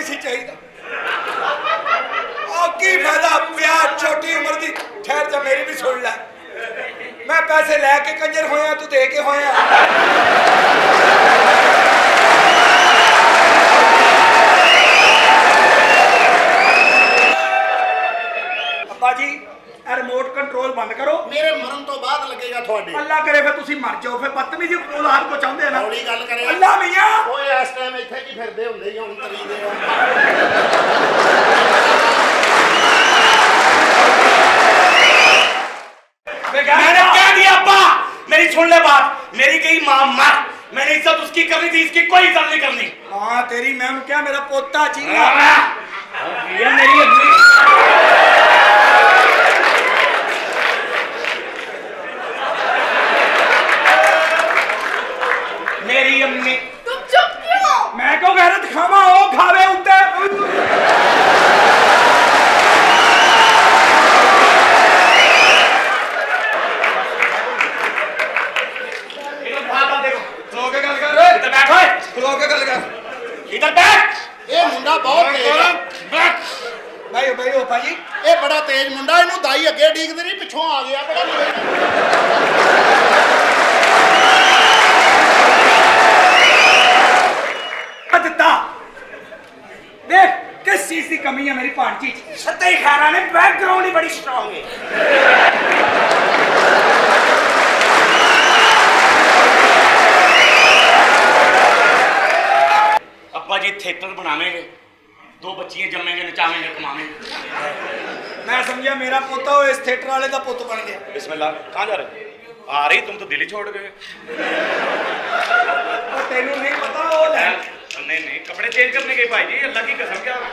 नहीं सी चाहिए। की फायदा प्यार छोटी उम्र की। ठहर जा मेरी भी सुन लै। मैं पैसे लैके कंजर होया तू दे के होया। अब्बा जी रिमोट कंट्रोल बंद करो। मेरे मरन तो बाद लगेगा थोड़ी। अल्लाह करे फिर तुसी मर जाओ। फिर बदतमीजी औलाद को चाहते हैं ना। हौली गल करे अल्लाह मियां ओए इस टाइम इत्थे की फिरदे हुंदे ही हुण तरी दे। मैंने क्या दिया अब्बा? मेरी सुन ले बात। मेरी कही मां मर। मैंने इज्जत उसकी करनी थी, इसकी कोई इज्जत नहीं करनी। हाँ तेरी मैम क्या मेरा पोता चीला। ये मेरी अम्मी। मेरी अम्मी। तुम चुप क्यों? मैं क्यों गैरत खावा ओ खावे उते। इधर बैठ। ये मुंडा बहुत तेज है। भाई भाई ओ भाई ये बड़ा तेज मुंडा। इनू दाई अगे डीकदे नहीं पिछों आ गया बड़ा। दिता देख किस चीज की कमी है मेरी भांजी। सत्ते खैरा ने बैकग्राउंड ही बड़ी स्ट्रांग है। अब्बा जी थिएटर बनावेंगे, 2 बच्चियां जमेंगे, नचावेंगे, कमावेंगे। मैं समझा मेरा पोता हो इस थिएटर वाले का पुत बन गया। बिस्मिल्लाह। कहाँ जा रहे? आ रही तुम तो दिल्ली छोड़ गए। तेनू नहीं पता वो नहीं कपड़े चेंज करने गए भाई जी। अल्लाह की कसम क्या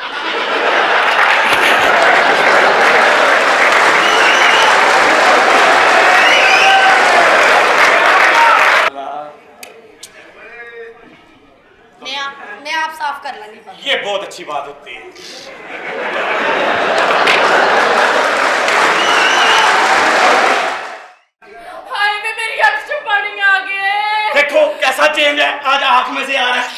मैं आप साफ कर लूंगी। ये बहुत अच्छी बात होती है। हाय मेरी आंख से पानी आ गया। देखो कैसा चेंज है आज आंख में से आ रहा है।